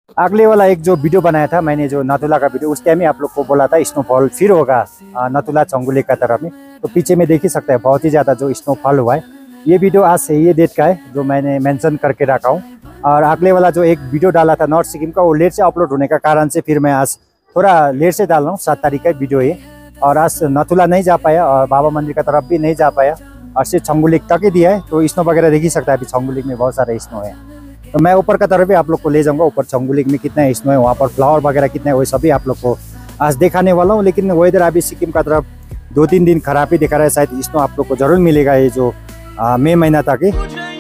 अगले वाला एक जो वीडियो बनाया था मैंने, जो नथुला का वीडियो, उस टाइम ही आप लोग को बोला था स्नोफॉल फिर होगा नथुला चंगुलेक का तरफ में। तो पीछे में देख ही सकते हैं बहुत ही ज़्यादा जो स्नोफॉल हुआ है। ये वीडियो आज से ये डेट का है जो मैंने मेंशन करके रखा हूँ। और अगले वाला जो एक वीडियो डाला था नॉर्थ सिक्किम का, वो लेट से अपलोड होने का कारण से फिर मैं आज थोड़ा लेट से डाल रहा हूँ। 7 तारीख का वीडियो ये। और आज नथुला नहीं जा पाया और बाबा मंदिर का तरफ भी नहीं जा पाया और सिर्फ चंगुलेक तक ही दिया है। तो स्नो वगैरह देख ही सकता है, अभी चंगुलेक में बहुत सारा स्नो है। तो मैं ऊपर का तरफ भी आप लोग को ले जाऊंगा, ऊपर चंगुलेक में कितना स्नो है, वहाँ पर फ्लावर वगैरह कितना है, वो सभी आप लोग को आज दिखाने वाला हूँ। लेकिन वेदर अभी सिक्किम का तरफ 2-3 दिन खराब ही दिखा रहा है। शायद स्नो आप लोग को जरूर मिलेगा ये जो मई महीना तक ही।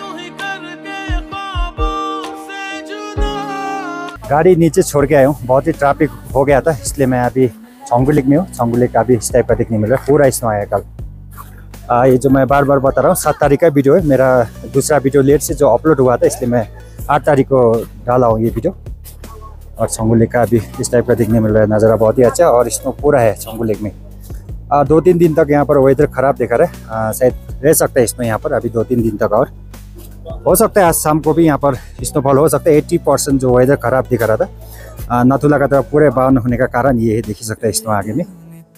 गाड़ी नीचे छोड़ के आया हूँ, बहुत ही ट्रैफिक हो गया था, इसलिए मैं अभी चंगुलेक में हूँ। चंगुलेक अभी इस टाइप का दिखने मिल रहा है, पूरा स्नो आया कल। ये जो मैं बार बार बता रहा हूँ 7 तारीख का वीडियो है। मेरा दूसरा वीडियो लेट से जो अपलोड हुआ था, इसलिए मैं 8 तारीख को डाला हूँ ये वीडियो। और चंगुलेक का अभी इस टाइप का दिखने मिल रहा है, नज़ारा बहुत ही अच्छा और स्नो पूरा है चंगुलेक में। 2-3 दिन तक यहाँ पर वेदर ख़राब दिखा रहा है, शायद रह सकता है स्नो यहाँ पर अभी 2-3 दिन तक। और हो सकता है आज शाम को भी यहाँ पर स्नोफॉल हो सकता है। 80% जो वेदर ख़राब दिखा रहा था नथुला का तरफ पूरे बाउंड होने का कारण ये है, देख ही सकते हैं स्नो आगे में।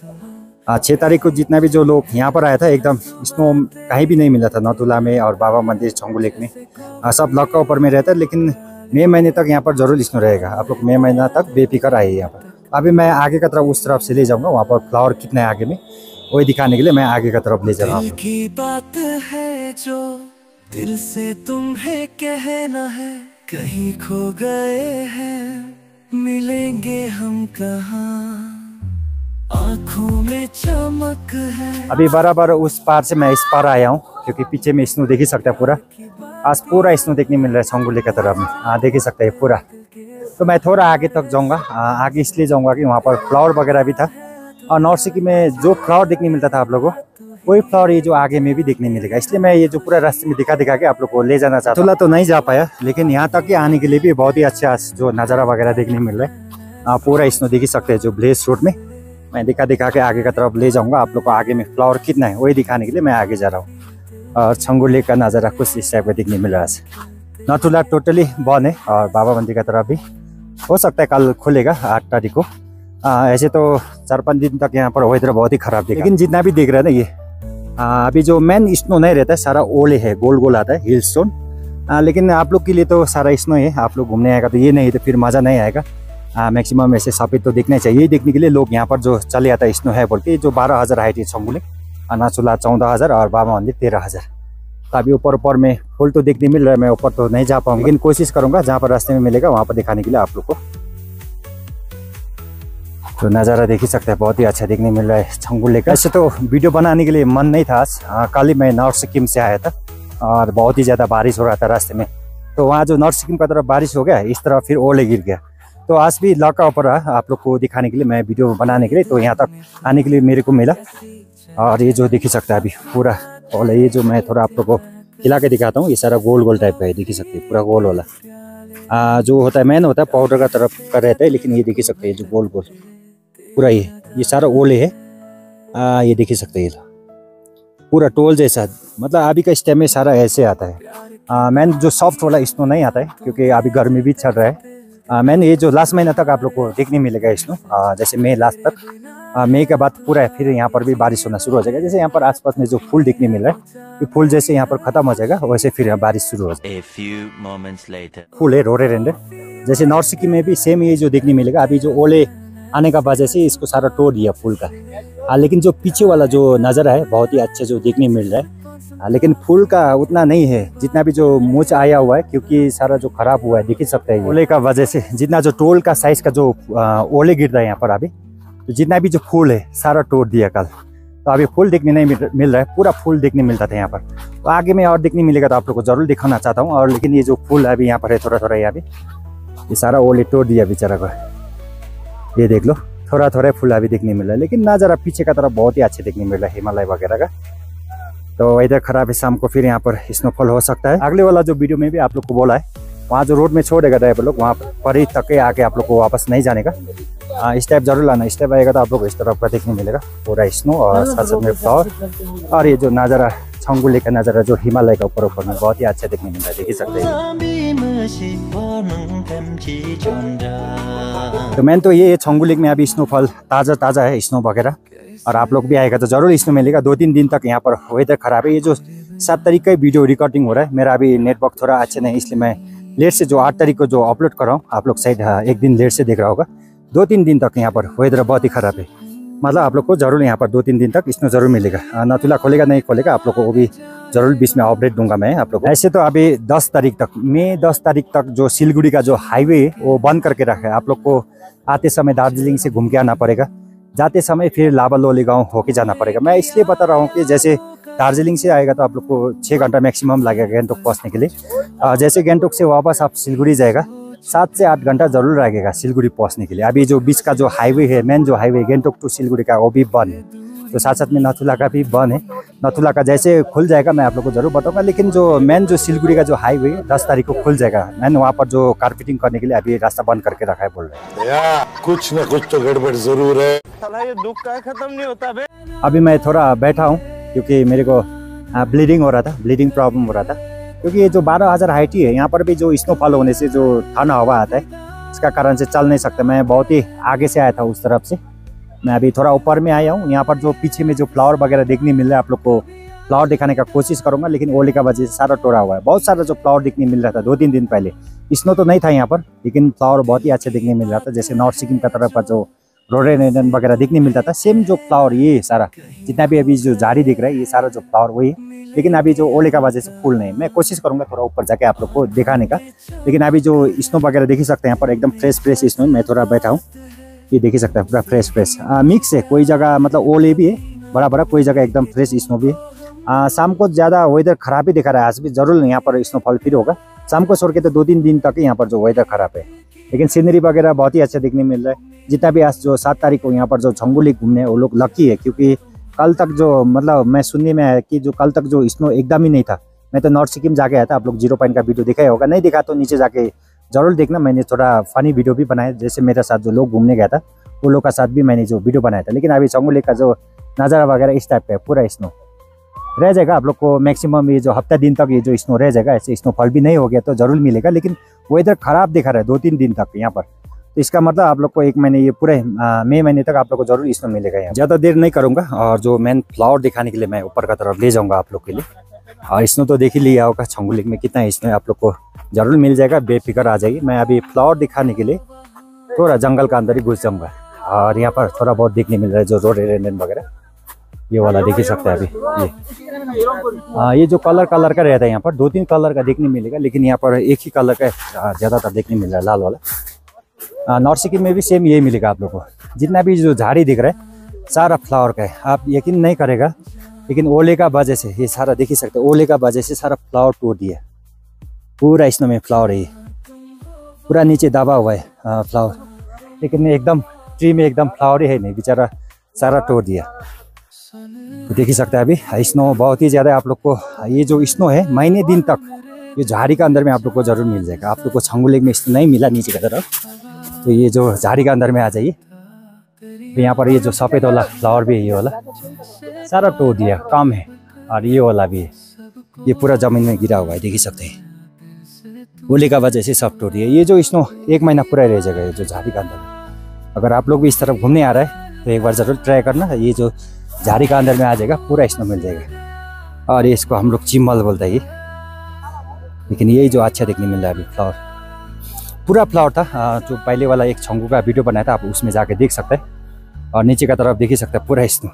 6 तारीख को जितना भी जो लोग यहाँ पर आया था, एकदम स्नो कहीं भी नहीं मिला था नथुला में और बाबा मंदिर चंगुलेक में। सब लॉक का ऊपर में रहता है, लेकिन मई महीने तक यहाँ पर जरूर स्नो रहेगा। आप लोग मई महीना तक बेफिक्र आइए यहाँ पर। अभी मैं आगे का तरफ उस तरफ से ले जाऊँगा, वहाँ पर फ्लावर कितना है आगे में वही दिखाने के लिए मैं आगे का तरफ ले जा रहा हूँ। की बात है जो दिल से तुम्हें कहना है, कहीं खो गए हैं मिलेंगे हम कहाँ, आँखों में चमक है। अभी बराबर उस पार से मैं इस पार आया हूँ, क्योंकि पीछे में स्नो देख ही सकता है पूरा। आज पूरा स्नो देखने मिल रहा है चंगुलेक की तरफ में, देख ही सकते हैं पूरा। तो मैं थोड़ा आगे तक जाऊँगा, आगे इसलिए जाऊँगा कि वहाँ पर फ्लावर वगैरह भी था। और नॉर्थ सिक्किम में जो फ्लावर देखने मिलता था आप लोगों को, वही फ्लावर ये जो आगे में भी देखने मिलेगा। इसलिए मैं ये जो पूरा रास्ते में दिखा के आप लोग को ले जाना चाहता हूँ। तो नहीं जा पाया, लेकिन यहाँ तक के आने के लिए भी बहुत ही अच्छा जो नज़ारा वगैरह देखने मिल रहा है। पूरा स्नो देख ही सकते हैं जो ब्लेस रोड में। मैं दिखा के आगे का तरफ ले जाऊंगा आप लोग को। आगे में फ्लावर कितना है वही दिखाने के लिए मैं आगे जा रहा हूँ। और चंगुलेक का नज़ारा कुछ इस टाइप का दिखने मिल रहा है। नथुला टोटली बंद है और बाबा मंदिर का तरफ भी हो सकता है कल खुलेगा 8 तारीख को। ऐसे तो 4-5 दिन तक यहाँ पर वेदर बहुत ही खराब दिखा, लेकिन जितना भी दिख रहा है ना ये अभी जो मेन स्नो नहीं रहता है, सारा ओले है, गोल गोल आता है हिल स्टोन। लेकिन आप लोग के लिए तो सारा स्नो है, आप लोग घूमने आएगा तो ये नहीं तो फिर मज़ा नहीं आएगा। मैक्सिमम ऐसे सफ़ेद तो दिखना चाहिए, यही देखने के लिए लोग यहाँ पर जो चले आता है स्नो है बोल के। जो 12,000 हाइट है चंगुलेक, नथुला 14,000 और बाबा मंदिर 13,000। तो अभी ऊपर में फूल तो देखने मिल रहा है, मैं ऊपर तो नहीं जा पाऊंगा, लेकिन कोशिश करूंगा जहाँ पर रास्ते में मिलेगा वहाँ पर दिखाने के लिए आप लोग को। तो नज़ारा देख ही सकते हैं, बहुत ही अच्छा देखने मिल रहा है चंगुलेक का। ऐसे तो वीडियो बनाने के लिए मन नहीं था आज, कल ही मैं नॉर्थ सिक्किम से आया था और बहुत ही ज़्यादा बारिश हो रहा था रास्ते में। तो वहाँ जो नॉर्थ सिक्किम का तरफ बारिश हो गया, इस तरफ फिर ओले गिर गया। तो आज भी लॉक का ऊपर आप लोग को दिखाने के लिए, मैं वीडियो बनाने के लिए तो यहाँ तक आने के लिए मेरे को मिला। और ये जो देख ही सकता है अभी पूरा ओले, ये जो मैं थोड़ा आप लोग को खिला के दिखाता हूँ, ये सारा गोल गोल टाइप का है, देख ही सकते हैं पूरा गोल वाला। जो होता है मेन होता है पाउडर का तरफ का रहता है, लेकिन ये देख ही सकते हैं जो गोल गोल पूरा ये सारा ओले है। ये देख ही सकते हैं पूरा टोल जैसा, मतलब अभी का इस टाइम में सारा ऐसे आता है। मैन जो सॉफ्ट वाला स्नो नहीं आता है, क्योंकि अभी गर्मी भी चल रहा है। मैंने ये जो लास्ट महीना तक आप लोग को देखने मिलेगा स्नो, जैसे मई लास्ट तक। मई के बाद पूरा है फिर यहाँ पर भी बारिश होना शुरू हो जाएगा। जैसे यहाँ पर आसपास में जो फूल देखने मिल रहा है, ये फूल जैसे यहाँ पर खत्म हो जाएगा वैसे फिर बारिश शुरू हो जाएगा। फूल है रोडेंड्रन, जैसे नॉर्थ सिक्किम में भी सेम ये जो देखने मिलेगा। अभी जो ओले आने का वजह से इसको सारा तोड़ दिया फूल का। लेकिन जो पीछे वाला जो नज़ारा है बहुत ही अच्छा जो देखने मिल रहा है। लेकिन फूल का उतना नहीं है जितना भी जो मूछ आया हुआ है, क्योंकि सारा जो खराब हुआ है देख ही सकते हैं ओले का वजह से। जितना जो टोल का साइज का जो ओले गिर रहा है यहाँ पर अभी, तो जितना भी जो फूल है सारा तोड़ दिया कल। तो अभी फूल देखने नहीं मिल रहा है, पूरा फूल देखने मिलता था यहाँ पर। तो आगे में और देखने मिलेगा तो आप लोग को जरूर दिखाना चाहता हूँ। और लेकिन ये जो फूल अभी यहाँ पर है थोड़ा थोड़ा, यहाँ भी ये सारा ओले तोड़ दिया बेचारा को। ये देख लो थोड़ा थोड़ा फूल अभी देखने मिल रहा है, लेकिन नज़ारा पीछे का तरफ बहुत ही अच्छे देखने मिल रहा है हिमालय वगैरह का। तो इधर खराब है, शाम को फिर यहाँ पर स्नोफॉल हो सकता है। अगले वाला जो वीडियो में भी आप लोग को बोला है, वहाँ जो रोड में छोड़ेगा ड्राइवर लोग, वहाँ पर ही तक आके आप लोग को वापस नहीं जाने का। स्टेप जरूर लाना, स्टेप आएगा तो आप लोग को इस तरफ का देखने मिलेगा पूरा स्नो और साथ में फ्लावर। और ये जो नज़ारा छंगु लेक का नज़ारा जो हिमालय का ऊपर में बहुत ही अच्छा देखने मिलता है, देख ही सकते हैं। तो मेन तो ये छंगु लेक में अभी स्नोफॉल ताज़ा है, स्नो वगैरह, और आप लोग भी आएगा तो जरूर स्नो मिलेगा। 2-3 दिन तक यहाँ पर वेदर खराब है। ये जो 7 तारीख का वीडियो रिकॉर्डिंग हो रहा है, मेरा अभी नेटवर्क थोड़ा अच्छा नहीं, इसलिए मैं लेट से जो 8 तारीख को जो अपलोड कर रहा हूँ, आप लोग शायद एक दिन लेट से देख रहा होगा। 2-3 दिन तक यहाँ पर वेदर बहुत ही खराब है, मतलब आप लोग को जरूर यहाँ पर 2-3 दिन तक स्नो जरूर मिलेगा। नथुला खोलेगा नहीं खोलेगा आप लोग को वो भी जरूर बीच में अपडेट दूंगा मैं आप लोग को। ऐसे तो अभी 10 तारीख तक, मई 10 तारीख तक जो सिलगुड़ी का जो हाईवे है वो बंद करके रखा है। आप लोग को आते समय दार्जिलिंग से घूम के आना पड़ेगा, जाते समय फिर लाबा लोली गाँव होके जाना पड़ेगा। मैं इसलिए बता रहा हूँ कि जैसे दार्जिलिंग से आएगा तो आप लोग को 6 घंटा मैक्सिमम लगेगा गैंगटोक पहुँचने के लिए। जैसे गैंगटोक से वापस आप सिलगुड़ी जाएगा 7 से 8 घंटा जरूर लगेगा सिलगुड़ी पहुँचने के लिए। अभी जो बीच का जो हाईवे है, मेन जो हाईवे गैंगटोक टू सिलगुड़ी का, वो भी बंद है। तो साथ साथ में नथुला का भी बंद है। नथुला का जैसे खुल जाएगा मैं आप लोग को जरूर बताऊंगा, लेकिन जो मेन जो सिलगुड़ी का जो हाईवे 10 तारीख को खुल जाएगा। मैंने वहाँ पर जो कारपेटिंग करने के लिए अभी रास्ता बंद करके रखा है बोल रहे हैं। कुछ न कुछ तो गड़बड़ जरूर है। ये दुख का खत्म नहीं होता बे। अभी मैं थोड़ा बैठा हूँ क्योंकि मेरे को ब्लीडिंग हो रहा था, ब्लीडिंग प्रॉब्लम हो रहा था। क्योंकि ये जो 12,000 हाइट ही है, यहाँ पर भी जो स्नोफॉल होने से जो ठंडा हवा आता है, इसका कारण से चल नहीं सकता। मैं बहुत ही आगे से आया था उस तरफ से, मैं अभी थोड़ा ऊपर में आया हूँ। यहाँ पर जो पीछे में जो फ्लावर वगैरह देखने मिल रहा है, आप लोग को फ्लावर दिखाने का कोशिश करूंगा, लेकिन ओले का वजह से सारा टोड़ा हुआ है। बहुत सारा जो फ्लावर देखने मिल रहा था 2-3 दिन पहले, स्नो तो नहीं था यहाँ पर, लेकिन फ्लावर बहुत ही अच्छा देखने मिल रहा था। जैसे नॉर्थ सिक्किम का तरफ पर जो रोडेनेडन वगैरह देखने मिलता था, सेम जो फ्लावर ये सारा जितना भी अभी जो झाड़ी दिख रहा है, ये सारा जो फ्लावर वही है। लेकिन अभी जो ओले का वजह से फूल नहीं। मैं कोशिश करूंगा थोड़ा ऊपर जाके आप लोग को दिखाने का, लेकिन अभी जो स्नो वगैरह देख ही सकते हैं यहाँ पर एकदम फ्रेश स्नो। मैं थोड़ा बैठा हूँ, ये देख ही सकते हैं पूरा फ्रेश मिक्स है। कोई जगह मतलब ओले भी है बड़ा, कोई जगह एकदम फ्रेश स्नो भी है। शाम को ज़्यादा वेदर खराब ही दिखा रहा है। आज भी जरूर यहाँ पर स्नोफॉल फिर होगा। शाम को छोड़ के तो 2-3 दिन तक यहाँ पर जो वेदर खराब है, लेकिन सीनरी वगैरह बहुत ही अच्छा देखने मिल रहा है। जितना भी आज जो 7 तारीख को यहाँ पर जो छंगु लेक घूमने वो लोग लकी है, क्योंकि कल तक जो मतलब मैं सुनने में आया कि जो कल तक जो स्नो एकदम ही नहीं था। मैं तो नॉर्थ सिक्किम जाके आया था, आप लोग 0 पॉइंट का वीडियो देखा होगा, नहीं देखा तो नीचे जाके जरूर देखना। मैंने थोड़ा फनी वीडियो भी बनाया, जैसे मेरे साथ जो लोग घूमने गया था वो लोग का साथ भी मैंने जो वीडियो बनाया था। लेकिन अभी छंगु लेक का जो नज़ारा वगैरह इस टाइप का है, पूरा स्नो रह जाएगा आप लोग को मैक्सिमम। ये जो हफ्ता दिन तक ये जो स्नो रह जाएगा, ऐसे स्नोफॉल भी नहीं हो गया तो जरूर मिलेगा, लेकिन वेदर खराब दिखा रहा है 2-3 दिन तक यहाँ पर। तो इसका मतलब आप लोग को 1 महीने, ये पूरे मई महीने तक आप लोग को जरूर स्नो मिलेगा यहाँ। ज़्यादा देर नहीं करूँगा, और जो मेन फ्लावर दिखाने के लिए मैं ऊपर का तरफ ले जाऊँगा आप लोग के लिए। और स्नो तो देख ही लिया होगा छंगु लेक में कितना स्नो है, आप लोग को जरूर मिल जाएगा, बेफिक्र आ जाएगी। मैं अभी फ्लावर दिखाने के लिए थोड़ा जंगल का अंदर ही घुस जाऊँगा, और यहाँ पर थोड़ा बहुत देखने मिल रहा है जो रोडेनेडन वगैरह, ये वाला देख ही सकते हैं अभी। ये जो कलर का रहता है यहाँ पर 2-3 कलर का देखने मिलेगा, लेकिन यहाँ पर एक ही कलर का ज़्यादातर देखने मिल रहा है, लाल वाला। नॉर्थ सिक्किम में भी सेम यही मिलेगा आप लोग को। जितना भी जो झाड़ी दिख रहा है सारा फ्लावर का है। आप यकीन नहीं करेगा, लेकिन ओले का वजह से ये सारा देख ही सकते हैं, ओले का वजह से सारा फ्लावर टूट दिया। पूरा स्नो में फ्लावर है, पूरा नीचे दबा हुआ है फ्लावर, लेकिन एकदम ट्री में एकदम फ्लावर ही है नहीं, बेचारा सारा तोड़ दिया। तो देख ही सकते हैं अभी स्नो बहुत ही ज़्यादा। आप लोग को ये जो स्नो है महीने दिन तक ये झाड़ी का अंदर में आप लोग को जरूर मिल जाएगा। आप लोग को छंगु लेक में स्नो नहीं मिला नीचे की तरफ, तो ये जो झाड़ी का अंदर में आ जाइए। तो यहाँ पर ये जो सफ़ेद वाला फ्लावर भी है, ये वाला सारा तोड़ दिया, कम है। और ये वाला भी है, ये पूरा ज़मीन में गिरा हुआ है, देख ही सकते हैं। ओले का वजह से सब तोड़ दिया। ये जो स्नो 1 महीना पूरा रह जाएगा, ये जो झाड़ी का अंदर में। अगर आप लोग भी इस तरफ घूमने आ रहे हैं तो एक बार ज़रूर ट्राई करना। ये जो झाड़ी का अंदर में आ जाएगा, पूरा स्नो मिल जाएगा। और ये इसको हम लोग चिम्मल बोलते हैं ये, लेकिन यही जो अच्छा देखने मिल रहा है अभी फ्लावर, पूरा फ्लावर था। जो पहले वाला एक छंगु का वीडियो बनाया था, आप उसमें जाके देख सकते हैं। और नीचे का तरफ देख ही सकते हैं पूरा स्नो।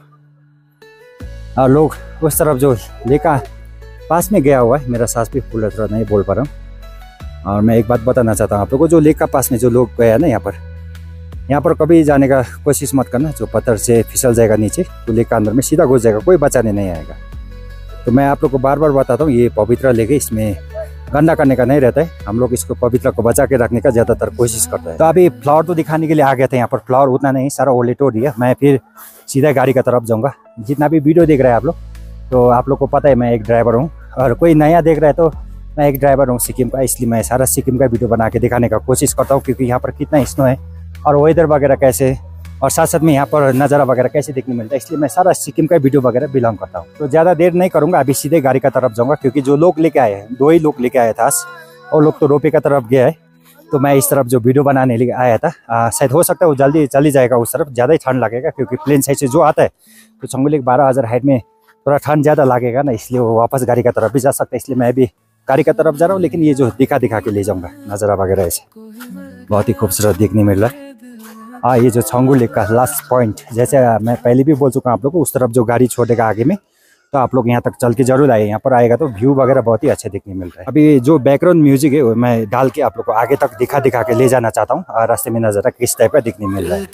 और लोग उस तरफ जो लेक पास में गया हुआ है, मेरा सांस भी फूल रहा, नहीं बोल पा रहा हूँ। और मैं एक बात बताना चाहता हूँ आप लोगों को, जो लेक का पास में जो लोग गया ना, यहाँ पर कभी जाने का कोशिश मत करना। जो पत्थर से फिसल जाएगा नीचे, तो लेक का अंदर में सीधा घुस जाएगा, कोई बचाने नहीं आएगा। तो मैं आप लोग को बार बार बताता हूँ, ये पवित्र लेक है, इसमें गंदा करने का नहीं रहता है। हम लोग इसको पवित्र को बचा के रखने का ज़्यादातर कोशिश करते हैं। तो अभी फ्लावर तो दिखाने के लिए आ गया था, यहाँ पर फ्लावर उतना नहीं, सारा ओले तोड़ दिया। मैं फिर सीधा गाड़ी का तरफ जाऊँगा। जितना भी वीडियो देख रहे हैं आप लोग, तो आप लोग को पता है मैं एक ड्राइवर हूँ, और कोई नया देख रहा है तो मैं एक ड्राइवर हूँ सिक्किम का, इसलिए मैं सारा सिक्किम का वीडियो बना के दिखाने का कोशिश करता हूँ। क्योंकि यहाँ पर कितना स्नो है और वेदर वगैरह कैसे, और साथ साथ में यहाँ पर नज़ारा वगैरह कैसे देखने मिलता है, इसलिए मैं सारा सिक्किम का वीडियो वगैरह बिलोंग करता हूँ। तो ज़्यादा देर नहीं करूँगा, अभी सीधे गाड़ी का तरफ जाऊँगा, क्योंकि जो लोग लेके आए हैं 2 ही लोग लेके आए था, और लोग तो रोपे का तरफ गया है। तो मैं इस तरफ जो वीडियो बनाने लिए आया था, शायद हो सकता है वो जल्दी चली जाएगा उस तरफ, ज़्यादा ही ठंड लगेगा, क्योंकि प्लेन साइड से जो आता है तो छंगू लेक 12,000 हाइट में थोड़ा ठंड ज़्यादा लगेगा ना, इसलिए वो वापस गाड़ी का तरफ भी जा सकता है। इसलिए मैं भी गाड़ी का तरफ जा रहा हूँ, लेकिन ये जो दिखा के ले जाऊँगा नज़ारा वगैरह ऐसे बहुत ही खूबसूरत देखने मिल रहा है। ये जो छंगू लेक का लास्ट पॉइंट, जैसे मैं पहले भी बोल चुका हूँ आप लोग को, उस तरफ जो गाड़ी छोड़ेगा आगे में, तो आप लोग यहाँ तक चल के जरूर आए। यहाँ पर आएगा तो व्यू वगैरह बहुत ही अच्छे देखने मिल रहा है। अभी जो बैकग्राउंड म्यूजिक है वो मैं डाल के आप लोग को आगे तक दिखा के ले जाना चाहता हूँ, और रास्ते में नज़ारा किस टाइप का दिखने मिल रहा है।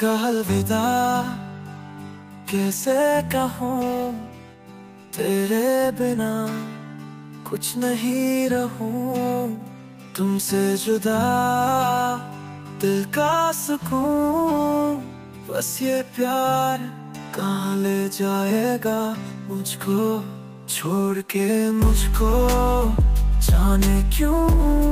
कैसे कहूँ तेरे बिना कुछ नहीं रहूं, तुमसे जुदा दिल का सुकून, बस ये प्यार कहाँ ले जाएगा मुझको छोड़ के मुझको, जाने क्यों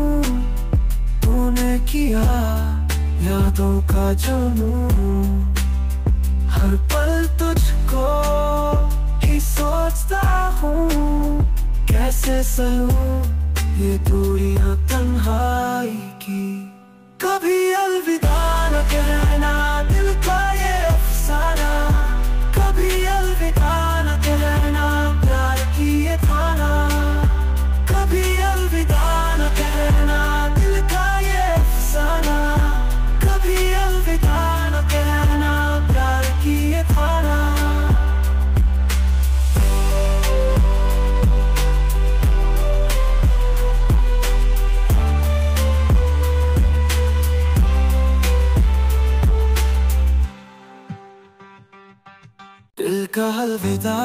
तूने किया यादों का जुनून, हर पल तुझको ही सोचता हूँ, कैसे सहूं ये दूरियां तन्हाई की। कभी अलविदा न कहना दिल का ये अफसाना, कभी अलविदा न कहना प्यार की ये थाना, कभी अलविदा न कहना दिल का ये अफसाना, कभी अलविदा न कहना प्यार की ये थाना। दिल का अलविदा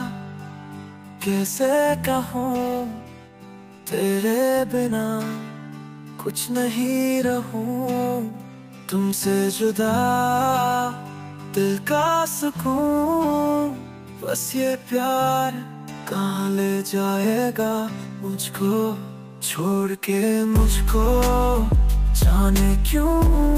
कैसे कहूँ तेरे बिना कुछ नहीं रहूं, तुमसे जुदा दिल का सुकून, बस ये प्यार कहाँ ले जाएगा मुझको छोड़ के मुझको, जाने क्यों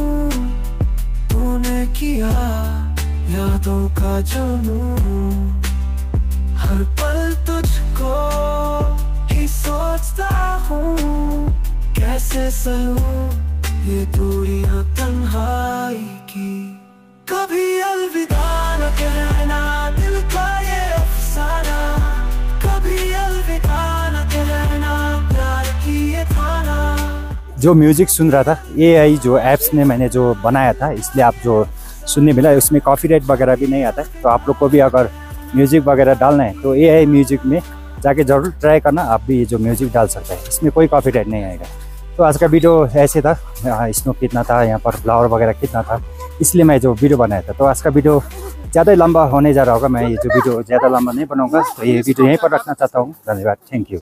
तूने किया यादों का जुनून, हर पल तुझको ही सोचता हूँ, कैसे सहूं ये दूरियां तन्हाई की। कभी अलविदा न कहना दिल का ये अफसाना, कभी अलविदा न कहना प्यार की ये थाना। जो म्यूजिक सुन रहा था AI जो ऐप्स में मैंने जो बनाया था, इसलिए आप जो सुनने मिला है उसमें कॉपीराइट वगैरह भी नहीं आता है। तो आप लोग को भी अगर म्यूजिक वगैरह डालना है तो AI म्यूजिक में जाके ज़रूर ट्राई करना, आप भी ये जो म्यूजिक डाल सकते हैं, इसमें कोई कॉपीराइट नहीं आएगा। तो आज का वीडियो ऐसे था, स्नो कितना था, यहाँ पर फ्लावर वगैरह कितना था, इसलिए मैं जो वीडियो बनाया था। तो आज का वीडियो ज़्यादा लंबा होने जा रहा होगा, मैं ये जो वीडियो ज़्यादा लंबा नहीं बनाऊँगा, तो ये वीडियो यहीं पर रखना चाहता हूँ। धन्यवाद, थैंक यू।